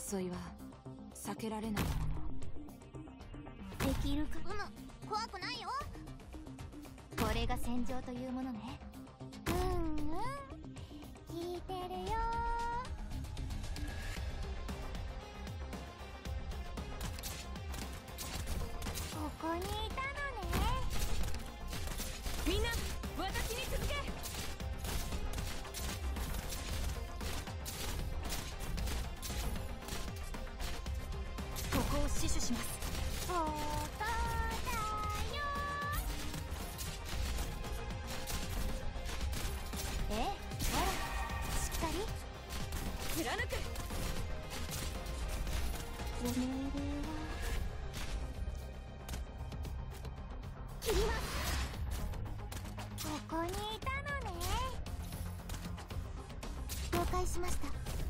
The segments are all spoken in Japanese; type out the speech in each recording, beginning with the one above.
争いは避けられないもできるか。怖くないよ。これが戦場というものね。聞いてるよ。ここにいたのね。 みんな私に続け。ここを死守します。 ここだよ。ほら、しっかり貫く。 お命令は切ります。ここにいたのね。了解しました。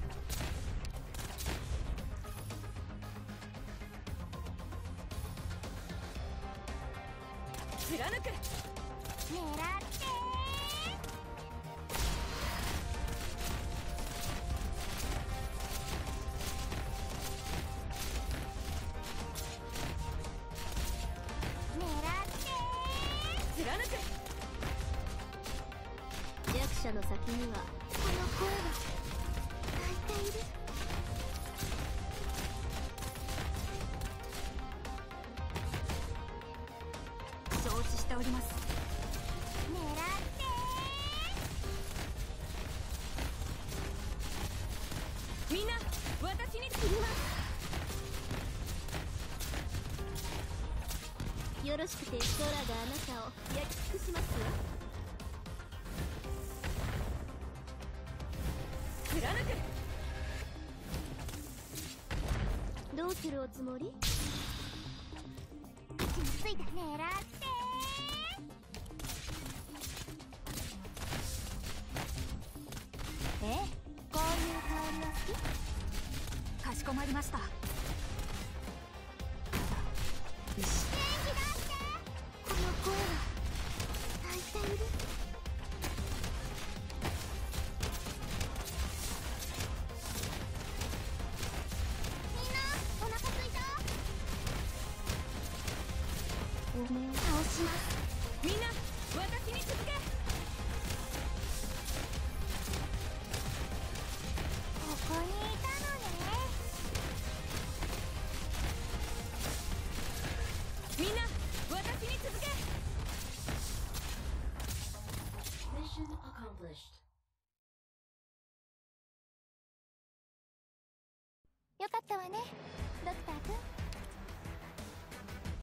貫く。 狙って貫く。 弱者の先にはこの声が泣いている。 承知しております。 狙ってみんな私に切ります。よろしくて空があなたを焼き尽くしますわ。 貫く。 どうするおつもり？位置についた。狙ってこういう香りは好き？ かしこまりました。よし。 元気出して。この声は泣いている。みんなお腹すいた？お面を倒します。 みんな私に続け。 ここにいたのね。 みんな私に続け。 Mission accomplished. よかったわね、ドクター君。